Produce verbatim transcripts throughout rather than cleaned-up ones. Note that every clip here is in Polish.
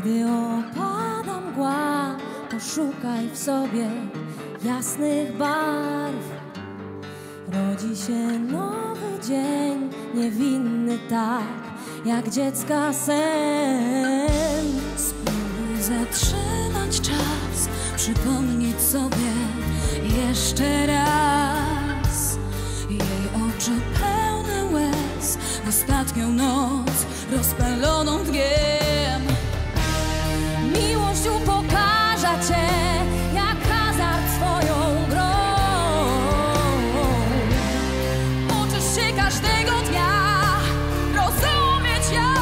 Kiedy opada mgła, poszukaj w sobie jasnych barw. Rodzi się nowy dzień, niewinny tak, jak dziecka sen. Spróbuj zatrzymać czas, przypomnieć sobie jeszcze raz jej oczy pełne łez w ostatnią noc rozpaloną dniem. Miłość upokarza cię jak hazard swoją grą. Uczysz się każdego dnia rozumieć ją.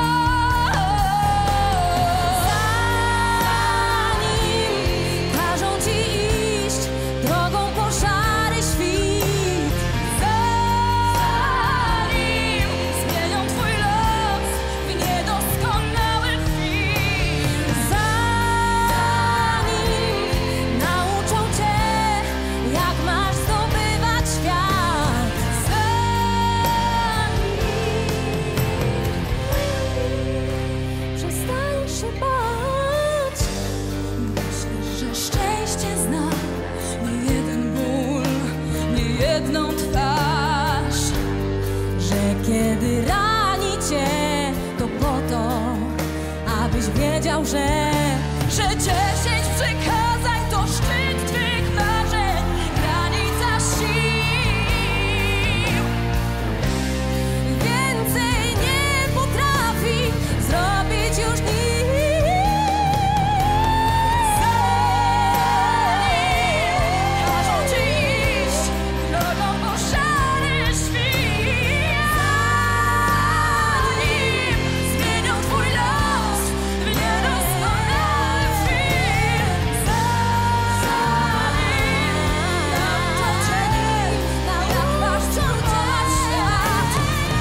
Zanim każą ci iść drogą po szary świt, zanim zmienią twój los w niedoskonały film, zanim nauczą cię, jak masz zdobywać świat, zanim przestaniesz się bać. Myślisz, że szczęście zna nie jeden ból, nie jedną twarz, że kiedy rani cię, to po to, abyś wiedział, że że dziesięć przykazań to szczyt twych marzeń, granica sił. Więcej nie potrafi zrobić już nikt. Zanim każą ci iść drogą po szary świt, zanim zmienią twój los w niedoskonały film, zanim nauczą cię, jak masz zdobywać świat,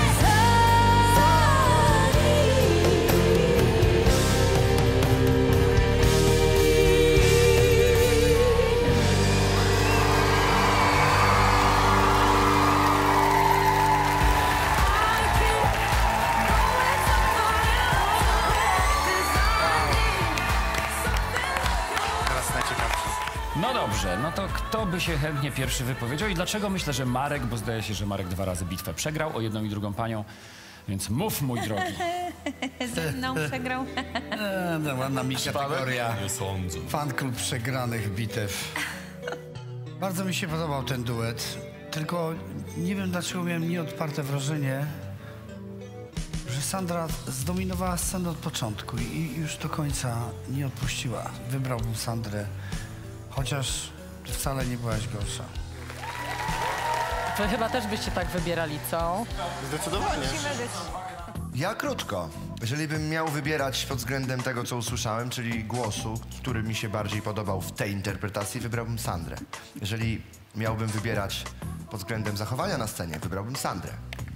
Teraz najciekawsze. No dobrze, no to kto by się chętnie pierwszy wypowiedział i dlaczego? Myślę, że Marek, bo zdaje się, że Marek dwa razy bitwę przegrał o jedną i drugą panią, więc mów, mój drogi. Ze mną przegrał. E, no, ładna mi kategoria. Nie sądzę. Fan klub przegranych bitew. Bardzo mi się podobał ten duet, tylko nie wiem, dlaczego miałem nieodparte wrażenie, że Sandra zdominowała scenę od początku i już do końca nie odpuściła. Wybrałbym Sandrę, chociaż wcale nie byłaś gorsza. Wy chyba też byście tak wybierali, co? Zdecydowanie. Ja krótko. Jeżeli bym miał wybierać pod względem tego, co usłyszałem, czyli głosu, który mi się bardziej podobał w tej interpretacji, wybrałbym Sandrę. Jeżeli miałbym wybierać pod względem zachowania na scenie, wybrałbym Sandrę.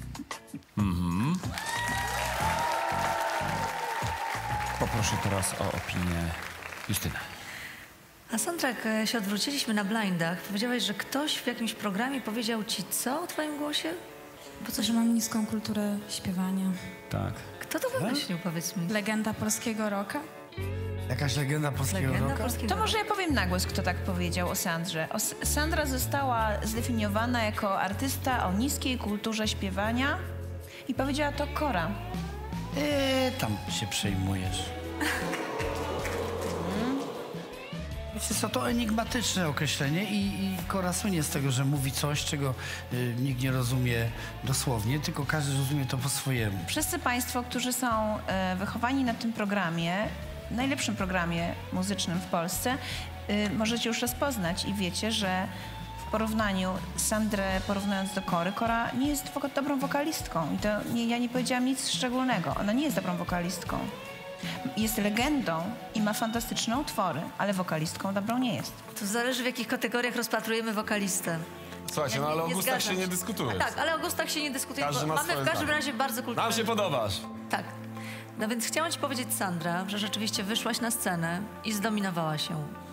Poproszę teraz o opinię Justyny. A Sandra, jak e, się odwróciliśmy na blindach, powiedziałaś, że ktoś w jakimś programie powiedział ci co o twoim głosie? Bo coś, że mam niską kulturę śpiewania. Tak. Kto to wymyślił, powiedz mi? Legenda polskiego rocka. Jakaś legenda polskiego Legenda rocka? polskiego To może ja powiem na głos, kto tak powiedział o Sandrze. O, S- Sandra została zdefiniowana jako artysta o niskiej kulturze śpiewania i powiedziała to Kora. Eee, tam się przejmujesz. Wiecie co, to enigmatyczne określenie i, i Kora słynie z tego, że mówi coś, czego y, nikt nie rozumie dosłownie, tylko każdy rozumie to po swojemu. Wszyscy Państwo, którzy są e, wychowani na tym programie, najlepszym programie muzycznym w Polsce, y, możecie już rozpoznać i wiecie, że w porównaniu Sandrę, porównując do Kory, Kora nie jest woka- dobrą wokalistką. I to nie, ja nie powiedziałam nic szczególnego. Ona nie jest dobrą wokalistką. Jest legendą i ma fantastyczne utwory, ale wokalistką dobrą nie jest. To zależy, w jakich kategoriach rozpatrujemy wokalistę. Słuchajcie, no ale o gustach zgadzam się nie dyskutuje. Tak, ale o gustach się nie dyskutuje, Każdy bo ma mamy swoje w każdym zdanie. razie bardzo kulturalne... Nam się podobasz. Tak. No więc chciałam ci powiedzieć, Sandra, że rzeczywiście wyszłaś na scenę i zdominowałaś ją.